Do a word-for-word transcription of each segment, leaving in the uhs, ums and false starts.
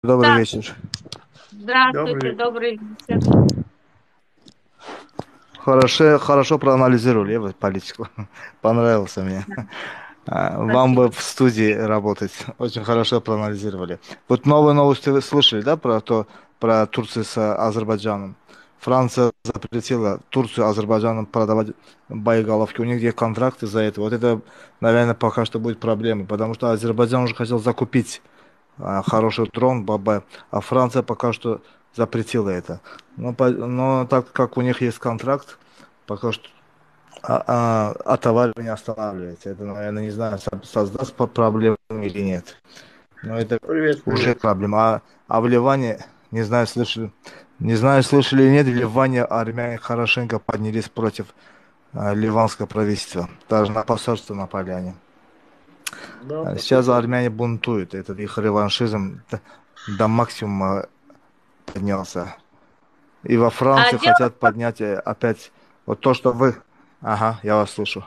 Добрый Так, вечер. здравствуйте, Добрый вечер. добрый вечер. Хорошо, хорошо проанализировали я вот политику. Понравился мне. Да, А, Вам бы спасибо. в студии работать. Очень хорошо проанализировали. Вот новые новости вы слышали, да, про то, про Турцию с Азербайджаном? Франция запретила Турцию Азербайджану продавать боеголовки. У них есть контракты за это. Вот это, наверное, пока что будет проблемой, потому что Азербайджан уже хотел закупить а, хороший дрон, баба, а Франция пока что запретила это. Но, по- но так как у них есть контракт, пока что а, а, а товар не останавливается. Это, наверное, не знаю, со- создаст по- проблему или нет. Но это Привет, уже привет. проблема. А, а в Ливане, не знаю, слышали, не знаю, слышали или нет, в Ливане армяне хорошенько поднялись против а, ливанского правительства. Даже на посольство напали они. Да, А сейчас послышал. армяне бунтуют. Этот их реваншизм д- до максимума поднялся. И во А Франции дело, хотят поднять э, опять вот то, что вы... Ага, я вас слышу.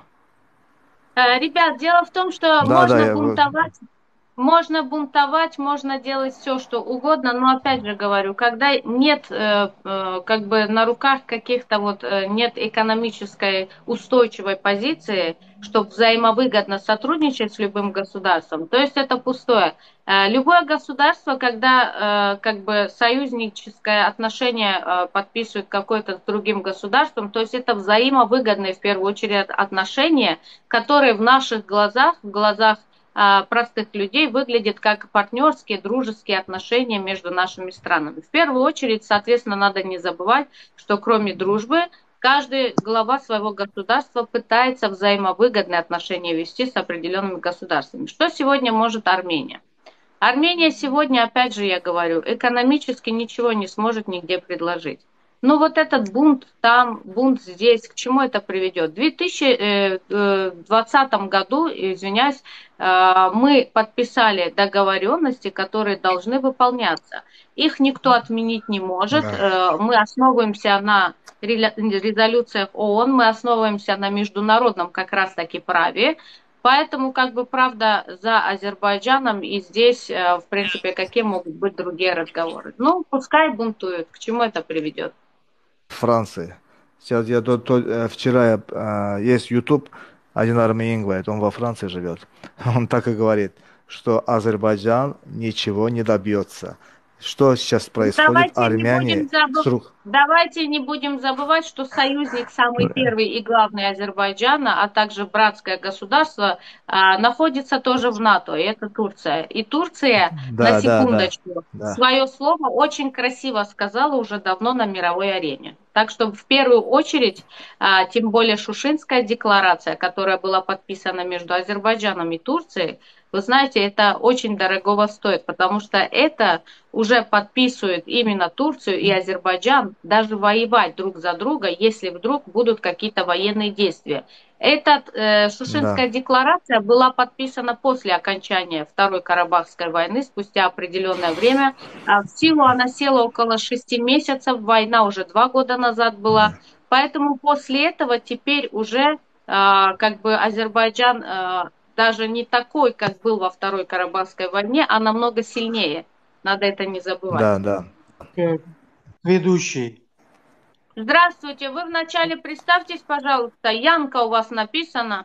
э, ребят, дело в том, что Да, да, можно я... вы- бунтовать. Можно бунтовать, можно делать все, что угодно, но опять же говорю, когда нет э, э, как бы на руках каких-то вот э, нет экономической устойчивой позиции, чтобы взаимовыгодно сотрудничать с любым государством, то есть это пустое. Э, любое государство, когда э, как бы союзническое отношение э, подписывает какое-то с другим государством, то есть это взаимовыгодные в первую очередь отношения, которые в наших глазах, в глазах а, простых людей выглядит как партнерские, дружеские отношения между нашими странами. В первую очередь, соответственно, надо не забывать, что кроме дружбы, каждый глава своего государства пытается взаимовыгодные отношения вести с определенными государствами. Что сегодня может Армения? Армения сегодня, опять же, я говорю, экономически ничего не сможет нигде предложить. Ну вот этот бунт там, бунт здесь, к чему это приведет? В две тысячи двадцатом году, извиняюсь, э, мы подписали договоренности, которые должны выполняться. Их никто отменить не может. Да. Э, Мы основываемся на резолюциях ООН, мы основываемся на международном как раз-таки праве. Поэтому, как бы, правда, за Азербайджаном и здесь, э, в принципе, какие могут быть другие разговоры? Ну, пускай бунтуют. К чему это приведет? Франции. Сейчас я то, то- э, вчера я, а, есть YouTube, один армянин говорит, он во Франции живет. Он так и говорит, что Азербайджан ничего не добьется. Что сейчас Ну, происходит? давайте не Армяне будем забыв... струк... Давайте не будем забывать, что союзник самый первый и главный Азербайджана, а также братское государство, а, находится тоже в НАТО, и это Турция. И Турция, на Да, да, да, секундочку, да. свое слово очень красиво сказала уже давно на мировой арене. Так что в первую очередь, а, тем более Шушинская декларация, которая была подписана между Азербайджаном и Турцией, вы знаете, это очень дорогого стоит, потому что это уже подписывают именно Турцию и Азербайджан даже воевать друг за друга, если вдруг будут какие-то военные действия. Эта э, Да. Шушинская декларация была подписана после окончания Второй Карабахской войны, спустя определенное время. А в силу она села около шести месяцев, война уже два года назад была. Поэтому после этого теперь уже а, как бы Азербайджан а, даже не такой, как был во Второй Карабахской войне, а намного сильнее. Надо это не забывать. Да, да. Э, Ведущий. Здравствуйте, вы вначале представьтесь, пожалуйста. Янка у вас написано.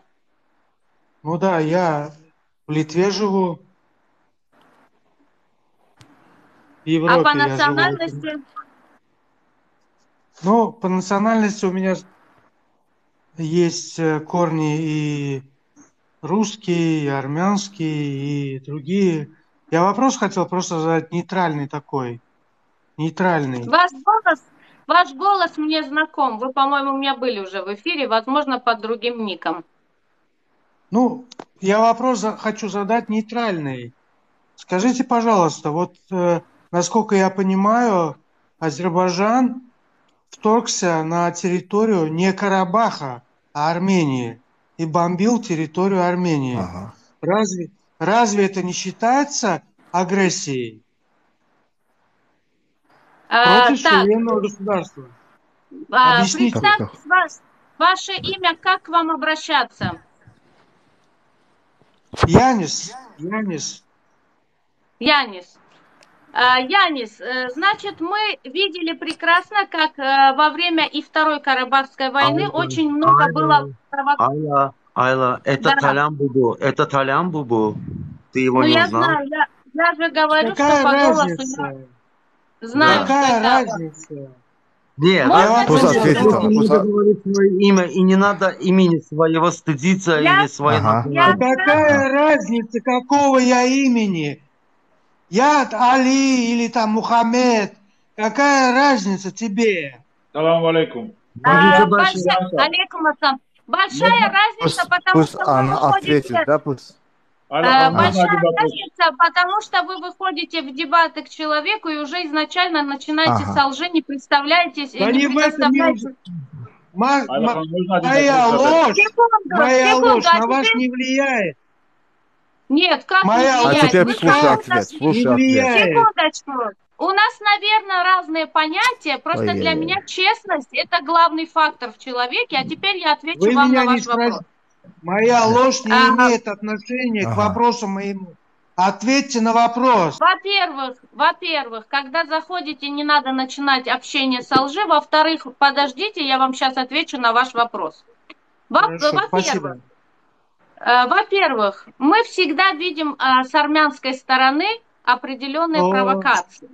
Ну да, я в Литве живу, в А по Европе я живу. национальности? Ну, по национальности у меня есть э, корни и русские, и армянские, и другие. Я вопрос хотел просто задать нейтральный такой. Нейтральный. Ваш голос, ваш голос мне знаком. Вы, по-моему, у меня были уже в эфире, возможно, под другим ником. Ну, я вопрос за- хочу задать нейтральный. Скажите, пожалуйста, вот э, насколько я понимаю, Азербайджан вторгся на территорию не Карабаха, а Армении и бомбил территорию Армении. Ага. Разве, разве это не считается агрессией А, против так, суверенного государства? а, Объясните. Как, как? представьтесь, ваш, ваше имя, как к вам обращаться? Янис, Янис, Янис. А, Янис, э, значит, мы видели прекрасно, как э, во время и Второй Карабахской войны Ayla, очень много было Ayla, провокаций. Ayla, Ayla. Это Да, Талян Бубу. Это Талян Бубу. Ты его ну не я узнал? знаю, я, я же говорю, что Какая по голосу я разница? знаю, Да. что Какая это... разница? Нет, Я Можно вопрос Пусть тебе ответит задал. просто она. ответить? не Пусть... надо а- говорить свое имя, и не надо имени своего стыдиться Я, или своей Ага. я Да национальности. какая сразу... Ага. разница, какого я имени? Я Али или там Мухаммед. Какая разница тебе? Салам алейкум. Бажи а, Меня Жабаши. большая... Янка. Алейкум ассалам. Большая Можно, разница, Пусть, потому пусть что вы она ответит, выходите... да, пусть. Э, Аллахам, А. можно Большая один вопрос? разница, потому что вы выходите в дебаты к человеку и уже изначально начинаете Ага. со лжи, не представляетесь, Да не не в этом не... предоставляете... Ма- ма- Аллахам, можно один моя вопрос задать? ложь, Секунду, моя ложь секунду, а на вас теперь... не влияет. Нет, как не Моя А ложь влияет? теперь Мы с слушай вами... никак у нас- ответ. не Слушай ответ. влияет. Секундочку. У нас, наверное, разные понятия. Просто для Ой-ой-ой. меня честность– это главный фактор в человеке. А теперь я отвечу Вы вам на меня не ваш вопрос. спросите. Моя ложь не А, имеет отношения к Ага. вопросу моему. Ответьте на вопрос. Во-первых, во-первых, когда заходите, не надо начинать общение со лжи. Во-вторых, подождите, я вам сейчас отвечу на ваш вопрос. Во- Хорошо, Во-первых, спасибо. э, во-первых, мы всегда видим э, с армянской стороны определенные О, провокации.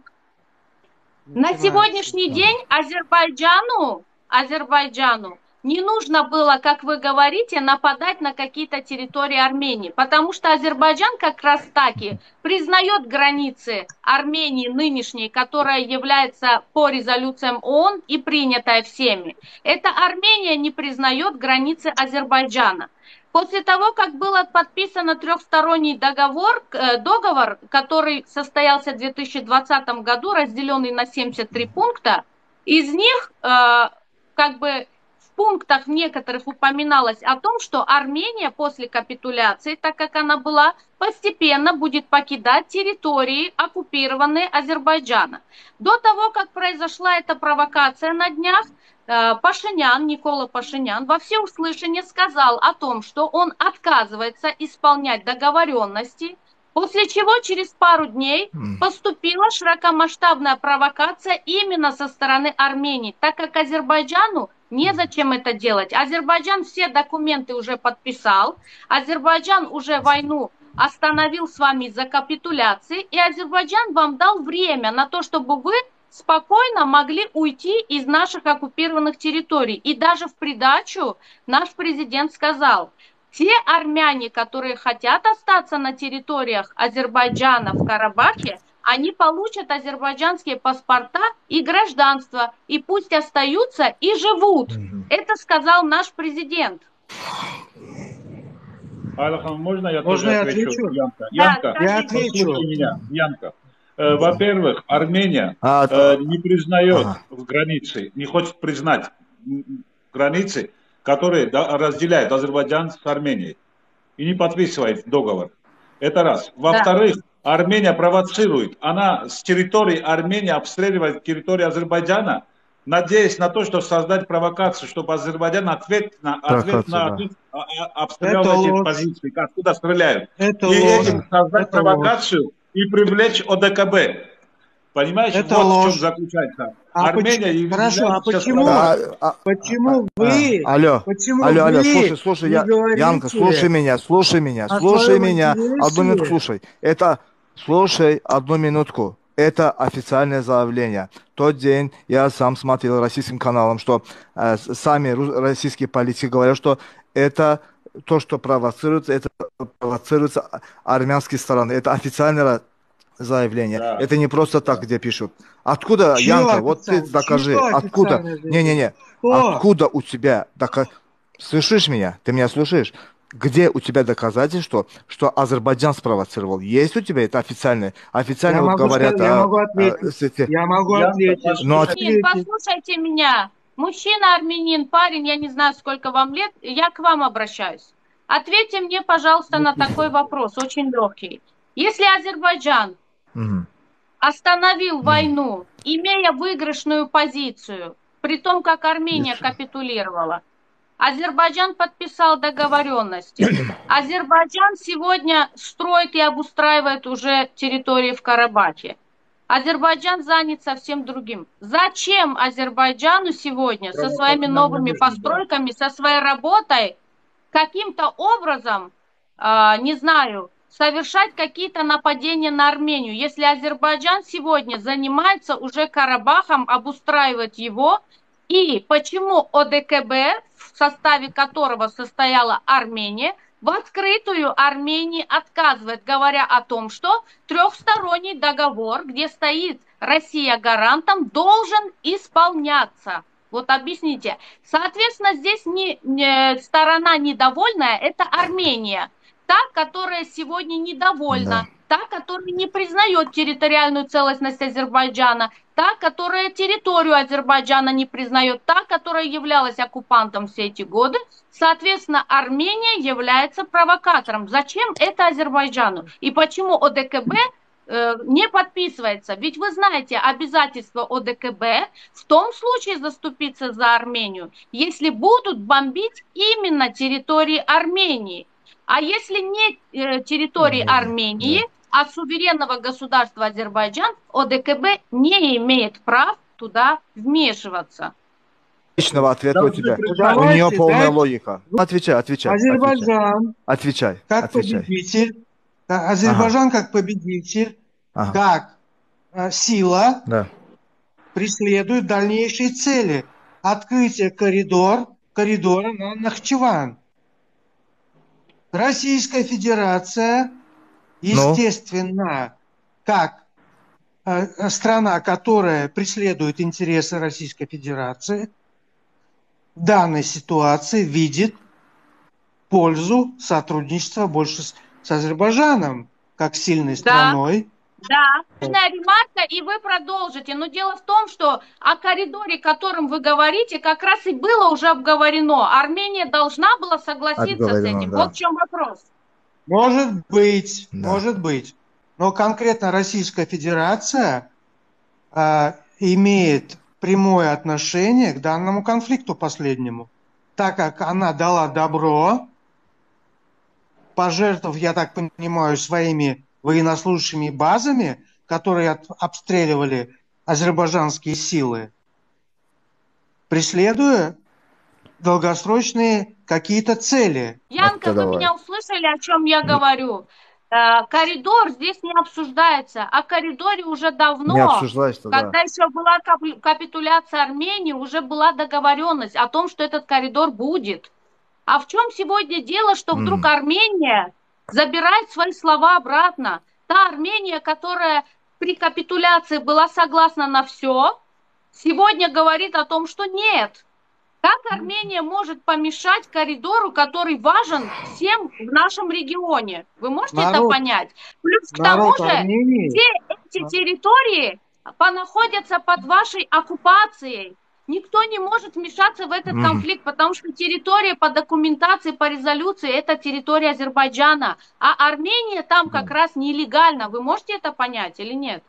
На начинается. сегодняшний день Азербайджану, Азербайджану не нужно было, как вы говорите, нападать на какие-то территории Армении, потому что Азербайджан как раз таки признает границы Армении нынешней, которая является по резолюциям ООН и принятая всеми. Это Армения не признает границы Азербайджана. После того, как был подписан трехсторонний договор, э, договор, который состоялся в две тысячи двадцатом году, разделенный на семьдесят три пункта, из них э, как бы в пунктах некоторых упоминалось о том, что Армения после капитуляции, так как она была, постепенно будет покидать территории, оккупированные Азербайджана. До того, как произошла эта провокация на днях, Пашинян, Никола Пашинян во всеуслышание сказал о том, что он отказывается исполнять договоренности, после чего через пару дней поступила широкомасштабная провокация именно со стороны Армении, так как Азербайджану незачем это делать. Азербайджан все документы уже подписал, Азербайджан уже войну остановил с вами из-за капитуляции, и Азербайджан вам дал время на то, чтобы вы спокойно могли уйти из наших оккупированных территорий. И даже в придачу наш президент сказал, те армяне, которые хотят остаться на территориях Азербайджана в Карабахе, они получат азербайджанские паспорта и гражданство, и пусть остаются и живут. Это сказал наш президент. Аллахам, можно я Можно тоже я отвечу? отвечу? Янка, Да, Янка, Я скажите. отвечу. послушай меня, Янка. Э, Во-первых, Армения А, э, то- не признает Ага. границы, не хочет признать м, границы, которые да, разделяют Азербайджан с Арменией. И не подписывает договор. Это раз. Во-вторых, Армения провоцирует. Она с территории Армении обстреливает территорию Азербайджана, надеясь на то, чтобы создать провокацию, чтобы Азербайджан ответ на, ответ Провокацию, на да. ответ, а, а, обстрелял Это эти ложь. позиции, откуда стреляют. Это И ложь. этим создать Это провокацию и привлечь ОДКБ. Понимаешь, Это вот в ложь. чем заключается. А Армения поч- является Хорошо, а сейчас почему, провокацией. А, а, почему а, вы, а, алло, почему алло, алло, вы слушай, слушай, не я, говорите Янка, слушай меня, слушай меня, о слушай своем меня, интересе? одну минутку, слушай, это, слушай, одну минутку, это официальное заявление. Тот день я сам смотрел российским каналом, что э, с- сами ру- российские политики говорят, что это то, что провоцируется, это провоцируется а- армянские стороны, это официальное заявление. Да. Это не просто так, где пишут. Откуда, Чье Янка, вот ты официальное? докажи, Чье откуда? официальное заявление? Не-не-не, Кто? откуда у тебя дока... Слышишь меня? Ты меня слушаешь? Где у тебя доказательства, что Азербайджан спровоцировал? Есть у тебя это официальное? Официально Я вот могу говорят... сказать, я а, могу а, ответить. с эти- Я могу Янка, ответить. Ну, а- Армянин, Ответить. послушайте меня. Мужчина, армянин, парень, я не знаю, сколько вам лет, я к вам обращаюсь. Ответьте мне, пожалуйста, на такой вопрос, очень легкий. Если Азербайджан Мгм. остановил Мгм. войну, имея выигрышную позицию, при том, как Армения Есть. капитулировала, Азербайджан подписал договоренности. Азербайджан сегодня строит и обустраивает уже территории в Карабахе. Азербайджан занят совсем другим. Зачем Азербайджану сегодня со своими новыми постройками, со своей работой каким-то образом, э, не знаю, совершать какие-то нападения на Армению, если Азербайджан сегодня занимается уже Карабахом, обустраивает его, и почему ОДКБ, в составе которого состояла Армения, в открытую Армении отказывает, говоря о том, что трехсторонний договор, где стоит Россия гарантом, должен исполняться. Вот объясните. Соответственно, здесь не, не, сторона недовольная, это Армения. Та, которая сегодня недовольна, Да. та, которая не признает территориальную целостность Азербайджана, та, которая территорию Азербайджана не признает, та, которая являлась оккупантом все эти годы. Соответственно, Армения является провокатором. Зачем это Азербайджану? И почему ОДКБ э, не подписывается? Ведь вы знаете обязательства ОДКБ в том случае заступиться за Армению, если будут бомбить именно территории Армении. А если не э, территории Армении, да, а суверенного государства Азербайджан, ОДКБ не имеет прав туда вмешиваться. Личного ответа у тебя. Давайте, у нее полная да? логика. Отвечай, отвечай. Азербайджан, Отвечай. как отвечай. победитель, Азербайджан ага. как победитель, ага. как э, сила, да. преследует дальнейшие цели. Открытие коридор, коридора на Нахчеван. Российская Федерация, естественно, ну? как э, страна, которая преследует интересы Российской Федерации, в данной ситуации видит пользу сотрудничества больше с, с Азербайджаном, как сильной страной. Да, важная ремарка, и вы продолжите. Но дело в том, что о коридоре, о котором вы говорите, как раз и было уже обговорено. Армения должна была согласиться Обговорено, с этим. да. Вот в чем вопрос. Может быть, да. может быть. Но конкретно Российская Федерация э, имеет прямое отношение к данному конфликту последнему, так как она дала добро, пожертвовав, я так понимаю, своими военнослужащими базами, которые от, обстреливали азербайджанские силы, преследуя долгосрочные какие-то цели. Янка, вы меня услышали, о чем я говорю? Коридор здесь не обсуждается. О коридоре уже давно, не обсуждается, когда да. еще была капитуляция Армении, уже была договоренность о том, что этот коридор будет. А в чем сегодня дело, что вдруг mm. Армения забирает свои слова обратно? Та Армения, которая при капитуляции была согласна на все, сегодня говорит о том, что нет. Как Армения может помешать коридору, который важен всем в нашем регионе? Вы можете народ, это понять? Плюс к тому же, Армении. все эти территории понаходятся под вашей оккупацией. Никто не может вмешаться в этот mm. конфликт, потому что территория по документации, по резолюции, это территория Азербайджана. А Армения там mm. как раз нелегально. Вы можете это понять или нет?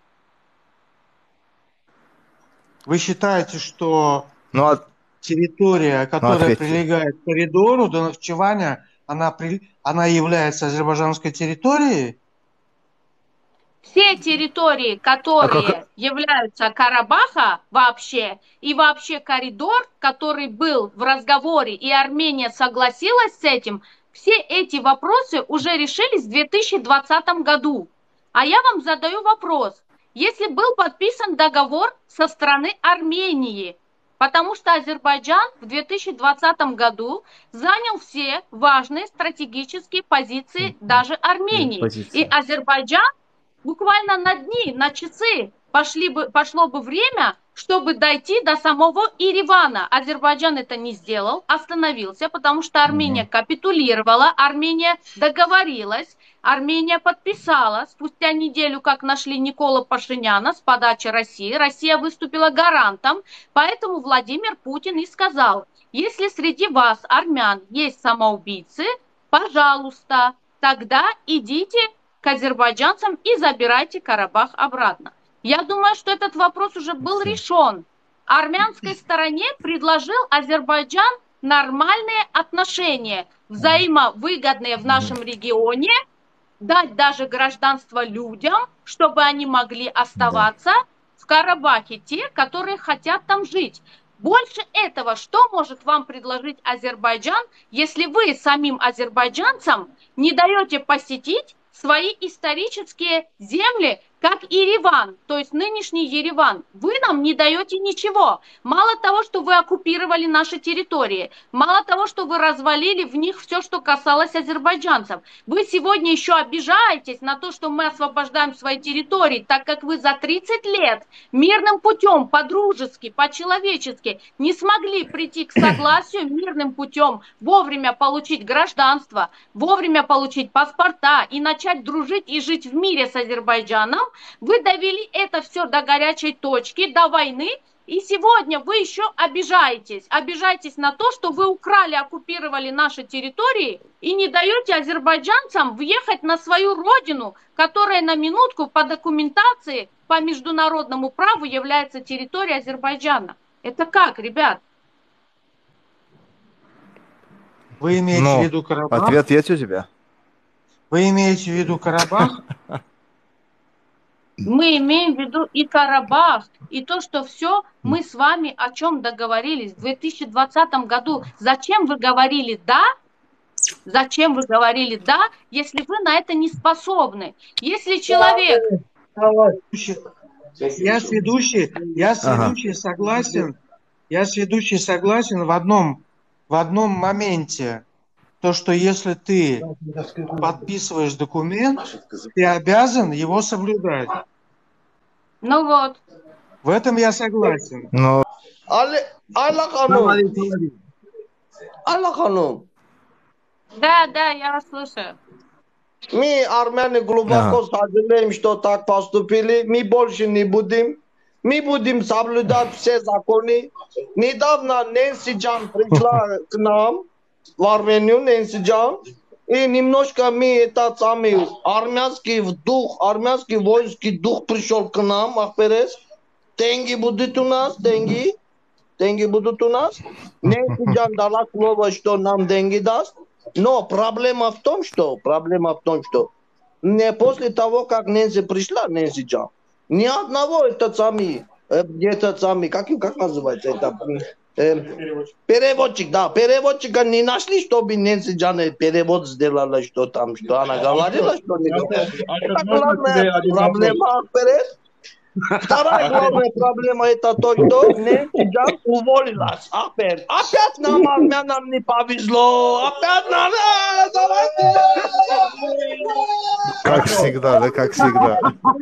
Вы считаете, что... Ну, а... территория, которая ну, прилегает к коридору до Нахчеваня, она, при... она является азербайджанской территорией? Все территории, которые а как... являются Карабаха вообще, и вообще коридор, который был в разговоре, и Армения согласилась с этим, все эти вопросы уже решились в две тысячи двадцатом году. А я вам задаю вопрос. Если был подписан договор со стороны Армении, потому что Азербайджан в две тысячи двадцатом году занял все важные стратегические позиции даже Армении. Позиция. И Азербайджан буквально на дни, на часы пошли бы, пошло бы время, чтобы дойти до самого Еревана. Азербайджан это не сделал, остановился, потому что Армения капитулировала, Армения договорилась, Армения подписала. Спустя неделю, как нашли Никола Пашиняна с подачи России, Россия выступила гарантом. Поэтому Владимир Путин и сказал, если среди вас, армян, есть самоубийцы, пожалуйста, тогда идите к азербайджанцам и забирайте Карабах обратно. Я думаю, что этот вопрос уже был решен. Армянской стороне предложил Азербайджан нормальные отношения, взаимовыгодные в нашем регионе, дать даже гражданство людям, чтобы они могли оставаться Да. в Карабахе, те, которые хотят там жить. Больше этого, что может вам предложить Азербайджан, если вы самим азербайджанцам не даете посетить свои исторические земли, как Ереван, то есть нынешний Ереван? Вы нам не даете ничего. Мало того, что вы оккупировали наши территории, мало того, что вы развалили в них все, что касалось азербайджанцев, вы сегодня еще обижаетесь на то, что мы освобождаем свои территории, так как вы за тридцать лет мирным путем, по-дружески, по-человечески не смогли прийти к согласию мирным путем, вовремя получить гражданство, вовремя получить паспорта и начать дружить и жить в мире с Азербайджаном. Вы довели это все до горячей точки, до войны, и сегодня вы еще обижаетесь. Обижаетесь на то, что вы украли, оккупировали наши территории и не даете азербайджанцам въехать на свою родину, которая на минутку по документации, по международному праву является территорией Азербайджана. Это как, ребят? Вы имеете Ну, в виду Карабах? ответ есть у тебя? Вы имеете в виду Карабах? Мы имеем в виду и Карабах, и то, что все мы с вами о чем договорились в две тысячи двадцатом году. Зачем вы говорили «да»? Зачем вы говорили «да», если вы на это не способны? Если человек... Я с ведущей, я с Ага. ведущей согласен. Я с ведущей согласен в одном, в одном моменте. То, что если ты подписываешь документ, ты обязан его соблюдать. Ну вот. В этом я согласен. Ну, Ale, Ala Hanım, Ala Hanım, Да, да, я вас слушаю. мы, армяне, глубоко сожалеем, что так поступили. Мы больше не будем. Мы будем соблюдать все законы. Недавно Нэнси Джан пришла к нам в Армению, Нэнси Джан. И немножко мы этот самый армянский дух, армянский воинский дух пришел к нам, Ахперес. Деньги будут у нас, деньги. Деньги будут у нас. Нэнси Джан дала слово, что нам деньги даст. Но проблема в том, что проблема в том, что не после того, как Нэнси пришла, Нэнси Джан, ни одного этот самый, э, этот самый, как, как называется это? Э, переводчик. переводчик, да, переводчика не нашли, чтобы Нэнси Джан перевод сделала, что там, что она говорила, что не говорила. Это главная проблема, вперед. Вторая главная проблема это то, что Нэнси Джан уволилась. Опять, опять нам, армянам, не повезло. Опять нам... как всегда, да, как всегда.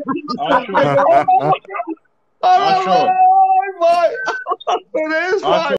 А что? Ай, ай, ай, ай.